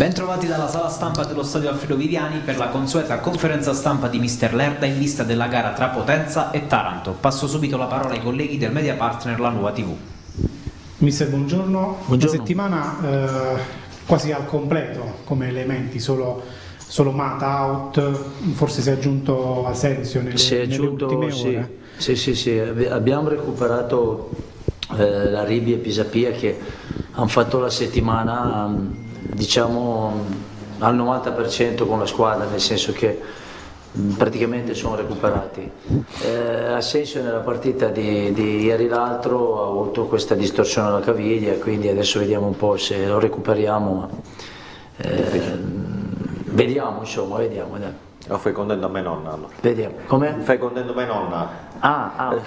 Bentrovati dalla sala stampa dello Stadio Alfredo Viviani per la consueta conferenza stampa di Mister Lerda in vista della gara tra Potenza e Taranto. Passo subito la parola ai colleghi del media partner La Nuova TV. Mister, buongiorno. Buongiorno. Una settimana quasi al completo come elementi, solo Mata out, forse si è aggiunto Asensio nelle ultime ore. Sì, abbiamo recuperato la Ribi e Pisapia che hanno fatto la settimana diciamo al 90% con la squadra, nel senso che praticamente sono recuperati. Asensio nella partita di ieri l'altro ha avuto questa distorsione alla caviglia, quindi adesso vediamo un po' se lo recuperiamo. Vediamo. Dai. Lo fai contento a me nonna allora. Vediamo. Come? Fai contento a me nonna. Ok.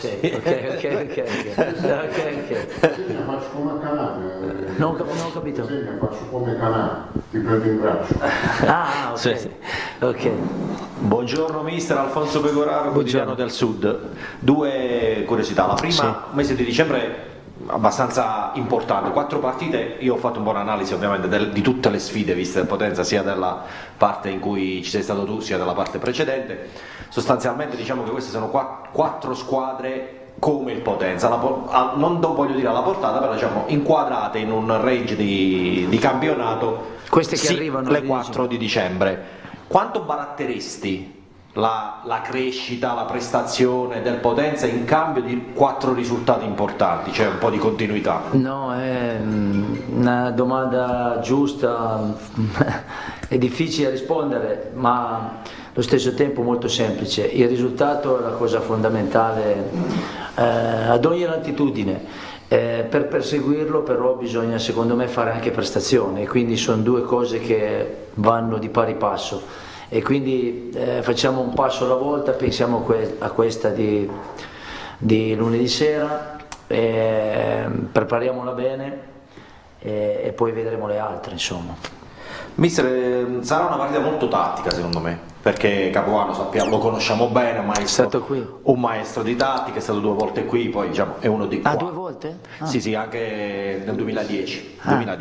Faccio come a Calabria. Non ho capito. Faccio come Calabria, ti prendo in braccio. Ok. Sì. Ok. Buongiorno mister Alfonso Pecoraro, quotidiano del Sud. Due curiosità. La prima, mese di dicembre abbastanza importante, 4 partite. Io ho fatto un po' un'analisi ovviamente di tutte le sfide viste da Potenza, sia della parte in cui ci sei stato tu sia della parte precedente. Sostanzialmente diciamo che queste sono 4 squadre come il Potenza, non voglio dire alla portata, però diciamo inquadrate in un range di campionato. Queste che arrivano le 4 di dicembre. Quanto baratteresti la crescita, la prestazione del Potenza in cambio di 4 risultati importanti, cioè un po' di continuità? No, è una domanda giusta, è difficile rispondere, ma allo stesso tempo molto semplice. Il risultato è la cosa fondamentale ad ogni latitudine. Per perseguirlo però bisogna secondo me fare anche prestazione, quindi sono due cose che vanno di pari passo. E quindi facciamo un passo alla volta, pensiamo a questa di lunedì sera, prepariamola bene e poi vedremo le altre, insomma. Mister, sarà una partita molto tattica secondo me, perché Capuano sappiamo, lo conosciamo bene, un maestro di tattica, è stato 2 volte qui, poi diciamo è uno di... 2 volte? Sì, anche nel 2010.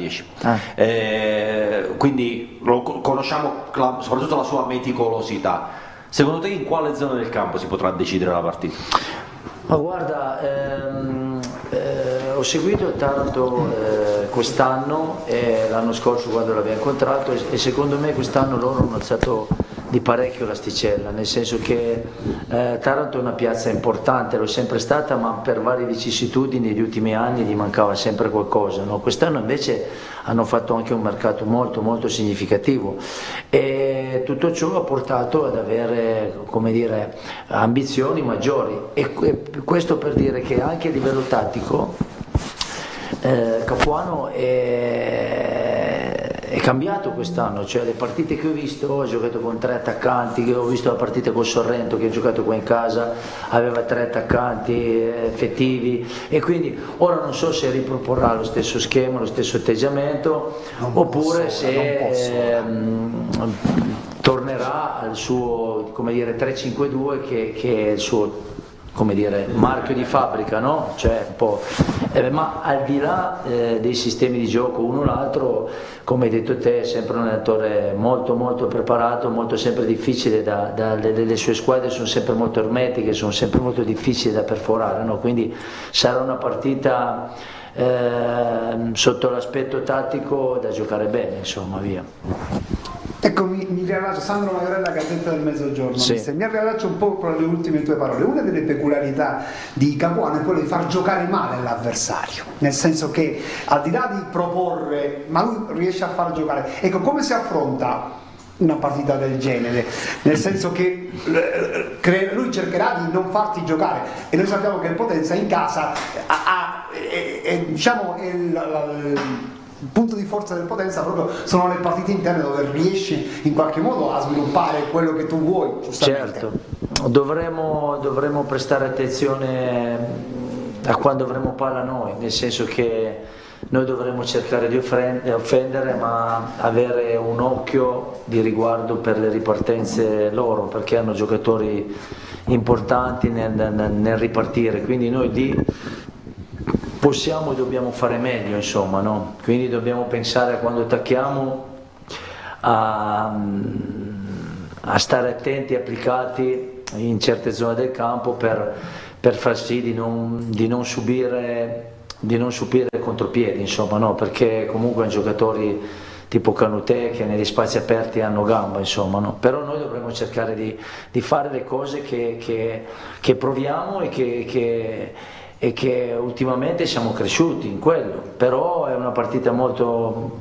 Quindi lo conosciamo soprattutto la sua meticolosità. Secondo te in quale zona del campo si potrà decidere la partita? Ma guarda, ho seguito il Taranto quest'anno e l'anno scorso quando l'abbiamo incontrato e secondo me quest'anno loro hanno alzato di parecchio l'asticella, nel senso che Taranto è una piazza importante, lo è sempre stata, ma per varie vicissitudini negli ultimi anni gli mancava sempre qualcosa, no? Quest'anno invece hanno fatto anche un mercato molto molto significativo e tutto ciò ha portato ad avere, come dire, ambizioni maggiori e questo per dire che anche a livello tattico Capuano è cambiato quest'anno, cioè le partite che ho visto, ho giocato con 3 attaccanti, che ho visto la partita con Sorrento che ho giocato qua in casa, aveva 3 attaccanti effettivi e quindi ora non so se riproporrà lo stesso schema, lo stesso atteggiamento oppure se tornerà al suo, come dire, 3-5-2 che è il suo, come dire, marchio di fabbrica, no? Cioè, un po', ma al di là dei sistemi di gioco uno o l'altro, come hai detto te, è sempre un allenatore molto molto preparato, molto sempre difficile le sue squadre sono sempre molto ermetiche, sono sempre molto difficili da perforare, no? Quindi sarà una partita sotto l'aspetto tattico da giocare bene, insomma, via. Ecco, mi riallaccio, Sandro Maiorella, Gazzetta del Mezzogiorno, sì. Mi riallaccio un po' con le ultime tue parole. Una delle peculiarità di Capuano è quella di far giocare male l'avversario, nel senso che al di là di proporre, ma lui riesce a far giocare. Ecco, come si affronta una partita del genere? Nel senso che lui cercherà di non farti giocare e noi sappiamo che il Potenza in casa il punto di forza del Potenza proprio sono le partite interne dove riesci in qualche modo a sviluppare quello che tu vuoi, giustamente. Certo, dovremmo prestare attenzione a quando avremo palla noi, nel senso che noi dovremmo cercare di offendere ma avere un occhio di riguardo per le ripartenze loro, perché hanno giocatori importanti nel ripartire, quindi noi lì possiamo e dobbiamo fare meglio, insomma, no? Quindi dobbiamo pensare a quando attacchiamo a stare attenti e applicati in certe zone del campo per far sì di non subire contropiedi, insomma, no? Perché comunque giocatori tipo Canutè che negli spazi aperti hanno gamba, insomma, no? Però noi dovremmo cercare di fare le cose che proviamo e che ultimamente siamo cresciuti in quello. Però è una partita molto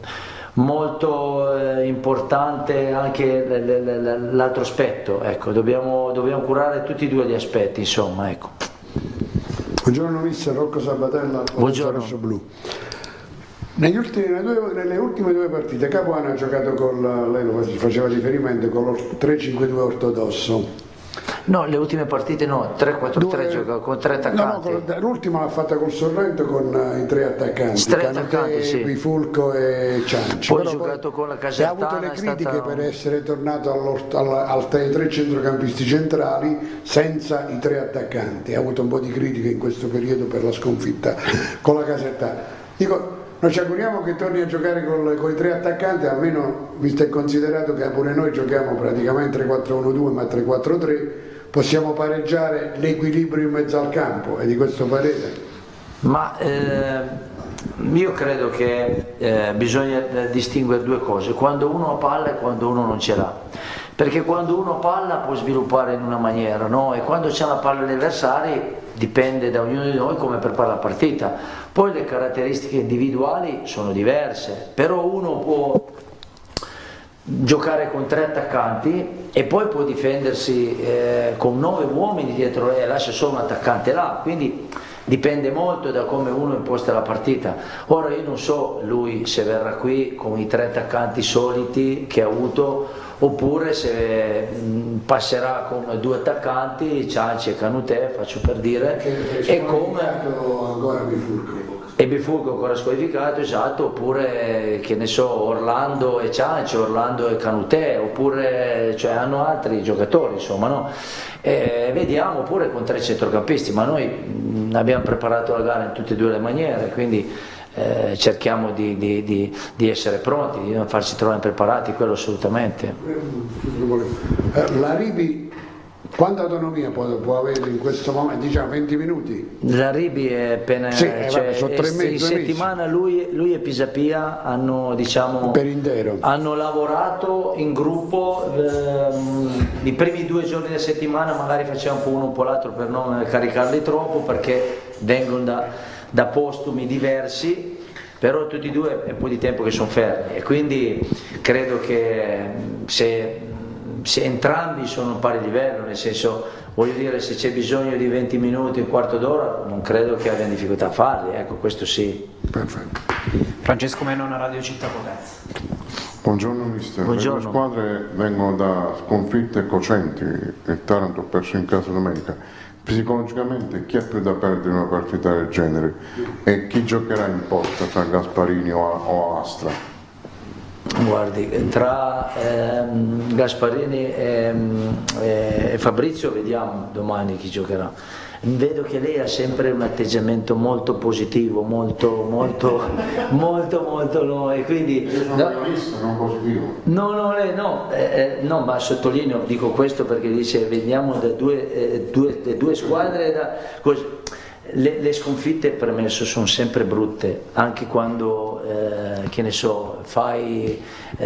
importante anche l'altro aspetto, ecco, dobbiamo curare tutti e due gli aspetti, insomma, ecco. Buongiorno mister, Rocco Sabatella, Rosso Blu. Nelle ultime due partite Capuano ha giocato lei lo faceva riferimento, con lo 3-5-2 ortodosso. No, le ultime partite no, 3-4-3 gioca con 3 attaccanti. No, l'ultima l'ha fatta col Sorrento con i 3 attaccanti, Canutè, sì. Bifulco e Cianci. Poi ha giocato con la Casertana. Ha avuto le critiche per essere tornato ai 3 centrocampisti centrali senza i 3 attaccanti. Ha avuto un po' di critiche in questo periodo per la sconfitta con la Casertana. Dico, noi ci auguriamo che torni a giocare con i 3 attaccanti, almeno visto e considerato che pure noi giochiamo praticamente 3-4-1-2 ma 3-4-3, possiamo pareggiare l'equilibrio in mezzo al campo, e di questo parere? Ma io credo che bisogna distinguere due cose, quando uno ha palla e quando uno non ce l'ha. Perché quando uno ha palla può sviluppare in una maniera, no? E quando c'è la palla agli avversari dipende da ognuno di noi come prepara la partita. Poi le caratteristiche individuali sono diverse, però uno può giocare con 3 attaccanti e poi può difendersi con 9 uomini dietro e lascia solo un attaccante là, quindi dipende molto da come uno imposta la partita. Ora io non so lui se verrà qui con i 3 attaccanti soliti che ha avuto, oppure se passerà con 2 attaccanti, Cianci e Canutè, faccio per dire, e con ancora Bifulco ancora squalificato, esatto, oppure che ne so, Orlando e Cianci, Orlando e Canutè, oppure cioè, hanno altri giocatori, insomma, no? Vediamo pure con 3 centrocampisti, ma noi abbiamo preparato la gara in tutte e 2 le maniere, quindi cerchiamo di essere pronti, di non farci trovare impreparati, quello assolutamente. La Ribi quanta autonomia può avere in questo momento? Diciamo 20 minuti? La Ribi è appena in settimana lui e Pisapia hanno, diciamo, per intero hanno lavorato in gruppo i primi 2 giorni della settimana, magari facevamo un po' uno un po' l'altro per non caricarli troppo, perché vengono da postumi diversi, però tutti e 2 è un po' di tempo che sono fermi, e quindi credo che se entrambi sono a pari livello, nel senso, voglio dire, se c'è bisogno di 20 minuti, un quarto d'ora, non credo che abbiano difficoltà a farli, ecco, questo sì. Perfetto. Francesco Menona, Radio Città Potenza. Buongiorno mister, Buongiorno. Le due squadre vengono da sconfitte cocenti, il Taranto ha perso in casa domenica. Psicologicamente chi ha più da perdere in una partita del genere e chi giocherà in porta tra Gasparini o Astra? Guardi, tra Gasparini e Fabrizio vediamo domani chi giocherà. Vedo che lei ha sempre un atteggiamento molto positivo, molto no, e quindi Io sono realista, non positivo. No, ma sottolineo, dico questo perché dice veniamo da due squadre così. Le sconfitte, premesso, sono sempre brutte, anche quando che ne so, fai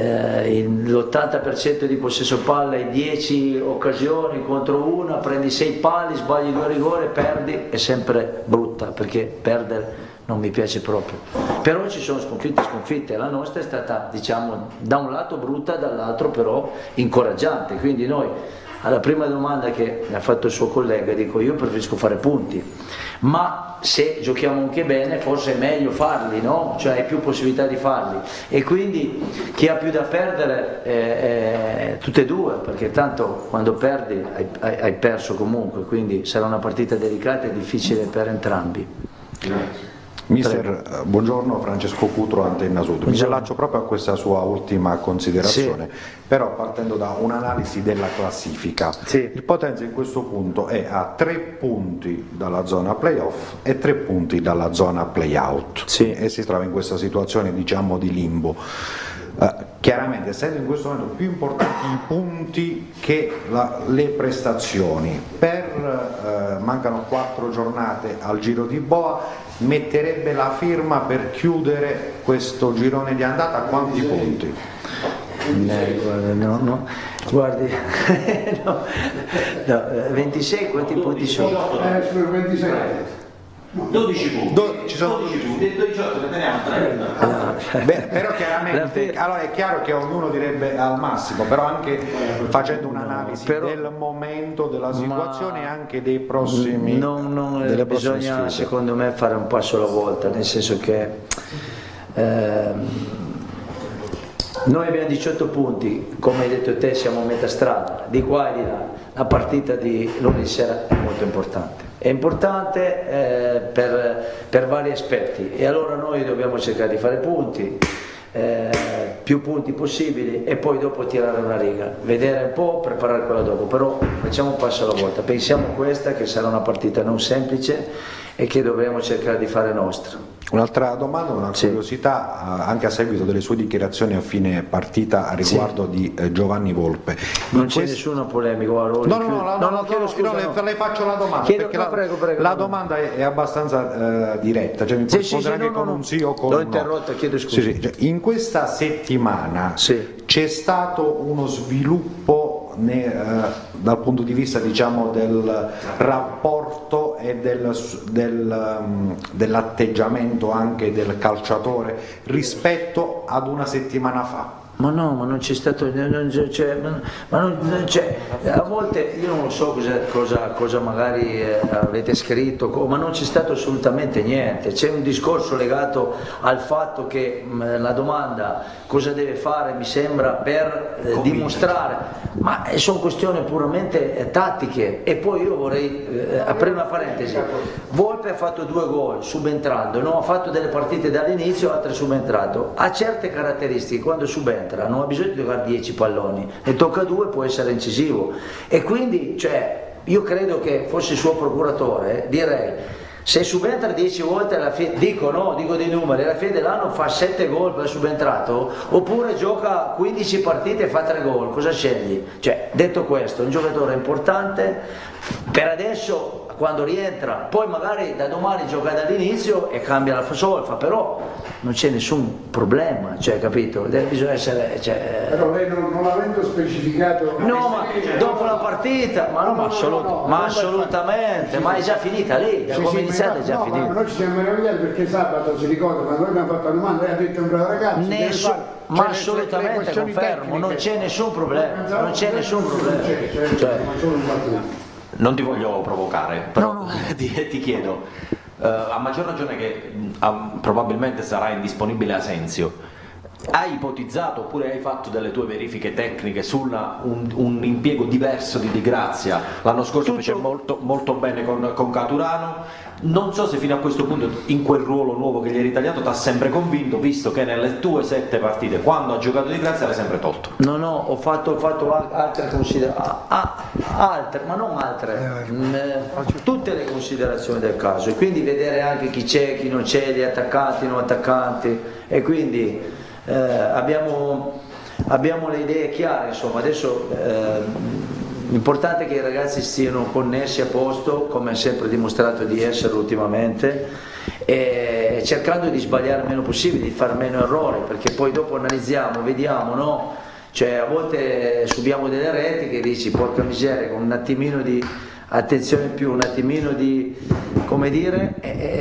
l'80% di possesso palla e 10 occasioni contro una, prendi 6 pali, sbagli 2 rigori, perdi, è sempre brutta, perché perdere non mi piace proprio. Però ci sono sconfitte, la nostra è stata, diciamo, da un lato brutta, dall'altro però incoraggiante, quindi noi alla prima domanda che mi ha fatto il suo collega dico io preferisco fare punti, ma se giochiamo anche bene forse è meglio farli, no? Cioè hai più possibilità di farli, e quindi chi ha più da perdere tutte e 2, perché tanto quando perdi hai perso comunque, quindi sarà una partita delicata e difficile per entrambi. Grazie. Mister, buongiorno, Francesco Cutro, Antenna Sud. Mi riallaccio proprio a questa sua ultima considerazione, sì. Però partendo da un'analisi della classifica, sì. Il Potenza in questo punto è a 3 punti dalla zona playoff e 3 punti dalla zona playout, sì. E si trova in questa situazione, diciamo, di limbo. chiaramente essendo in questo momento più importanti i punti che le prestazioni, mancano 4 giornate al Giro di Boa, metterebbe la firma per chiudere questo girone di andata a quanti punti? Guardi, 26 quanti punti sono? 26. 12 punti. Ci sono 12 punti, 18 ne teniamo 30. Beh, però chiaramente, allora è chiaro che ognuno direbbe al massimo, però anche facendo un'analisi del momento, della situazione e anche dei prossimi. Delle bisogna sfide. Secondo me fare un passo alla volta, nel senso che noi abbiamo 18 punti, come hai detto te siamo a metà strada, di qua e di là. La partita di lunedì sera è molto importante. È importante per vari aspetti e allora noi dobbiamo cercare di fare punti, più punti possibili e poi dopo tirare una riga, vedere un po', preparare quella dopo, però facciamo un passo alla volta, pensiamo a questa che sarà una partita non semplice e che dovremo cercare di fare nostra. Un'altra domanda, una curiosità, anche a seguito delle sue dichiarazioni a fine partita a riguardo di Giovanni Volpe. Non c'è nessuna polemica, no, le faccio la domanda, perché la domanda è abbastanza diretta, cioè mi può rispondere anche con un sì o con un no. L'ho interrotta, chiedo scusa. In questa settimana c'è stato uno sviluppo dal punto di vista, diciamo, del rapporto e dell'atteggiamento anche del calciatore rispetto ad una settimana fa? Ma no, ma non c'è stato, a volte io non so cosa magari avete scritto, ma non c'è stato assolutamente niente. C'è un discorso legato al fatto che la domanda cosa deve fare, mi sembra, per dimostrare, ma sono questioni puramente tattiche. E poi io vorrei aprire una parentesi. Volpe ha fatto 2 gol subentrando, no? Ha fatto delle partite dall'inizio, altre subentrato, ha certe caratteristiche, quando subentra non ha bisogno di giocare 10 palloni, ne tocca 2, può essere incisivo, e quindi io credo che fosse il suo procuratore, direi, se subentra 10 volte alla fine, dico dei numeri, alla fine dell'anno fa 7 gol per subentrato, oppure gioca 15 partite e fa 3 gol, cosa scegli? Detto questo, un giocatore importante, per adesso quando rientra, poi magari da domani gioca dall'inizio e cambia la solfa, però non c'è nessun problema, capito? Bisogna essere. Però lei non l'avendo specificato. No, ma dopo la partita, ma assolutamente, ma è già finita lì, come è iniziata è già finita. Ma noi ci siamo meravigliati perché sabato, si ricorda, quando noi abbiamo fatto la domanda, lei ha detto un bravo ragazzo. Ma assolutamente confermo, non c'è nessun problema, non c'è nessun problema. Non ti voglio provocare, però ti chiedo, a maggior ragione che probabilmente sarà indisponibile Asensio, hai ipotizzato oppure hai fatto delle tue verifiche tecniche su un impiego diverso di Di Grazia? L'anno scorso fece molto bene con Caturano, non so se fino a questo punto in quel ruolo nuovo che gli hai ritagliato ti ha sempre convinto, visto che nelle tue 7 partite quando ha giocato Di Grazia l'hai sempre tolto. No, ho fatto altre considerazioni, ma non altre, tutte le considerazioni del caso, e quindi vedere anche chi c'è, chi non c'è, gli attaccanti, non attaccanti, e quindi abbiamo le idee chiare, insomma. Adesso l'importante è che i ragazzi stiano connessi a posto, come ha sempre dimostrato di essere ultimamente, e cercando di sbagliare il meno possibile, di fare meno errori, perché poi dopo analizziamo, vediamo, no? A volte subiamo delle reti che dici porca miseria, con un attimino di attenzione in più, un attimino di, come dire,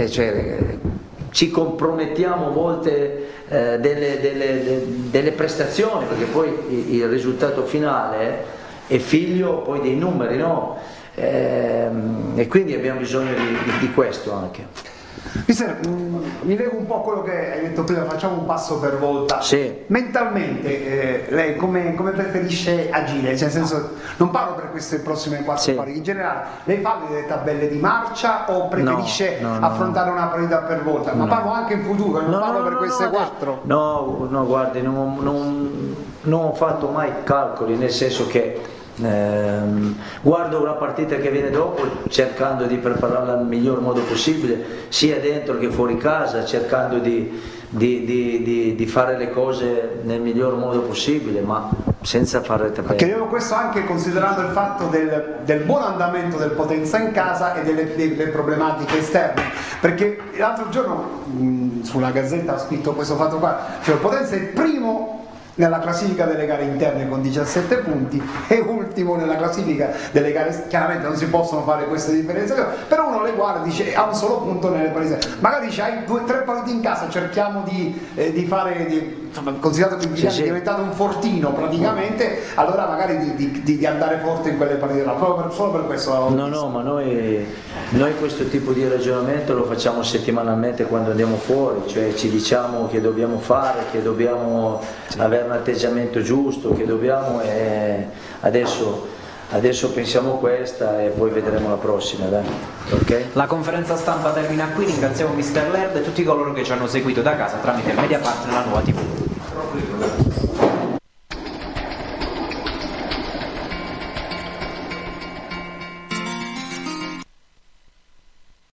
ci compromettiamo a volte delle prestazioni, perché poi il risultato finale è figlio poi dei numeri, no? E quindi abbiamo bisogno di questo anche. Mister, mi leggo un po' quello che hai detto prima, facciamo un passo per volta. Sì. Mentalmente lei come preferisce agire? Nel senso, non parlo per queste prossime 4 partite, in generale, lei fa delle tabelle di marcia o preferisce affrontare una partita per volta? Ma parlo anche in futuro, non parlo per queste 4. No, guardi, non ho fatto mai calcoli, nel senso che Guardo la partita che viene dopo cercando di prepararla nel miglior modo possibile, sia dentro che fuori casa, cercando di fare le cose nel miglior modo possibile, ma senza fare trapezzo. Chiedevo questo anche considerando il fatto del buon andamento del Potenza in casa e delle problematiche esterne, perché l'altro giorno sulla Gazzetta ha scritto questo fatto qua, cioè il Potenza è il primo nella classifica delle gare interne con 17 punti e ultimo nella classifica delle gare, chiaramente non si possono fare queste differenze, però uno le guarda e dice ha un solo punto nelle partite, magari c'hai 2 o 3 partite in casa, cerchiamo di fare, insomma, considerato che il Viviani è diventato un fortino praticamente, allora magari di andare forte in quelle partite là, solo per questo. No, ma noi questo tipo di ragionamento lo facciamo settimanalmente quando andiamo fuori, cioè ci diciamo che dobbiamo fare, che dobbiamo avere un atteggiamento giusto, che dobbiamo, adesso pensiamo questa e poi vedremo la prossima, dai. Okay? La conferenza stampa termina qui, ringraziamo Mister Lerda e tutti coloro che ci hanno seguito da casa tramite il media partner La Nuova TV.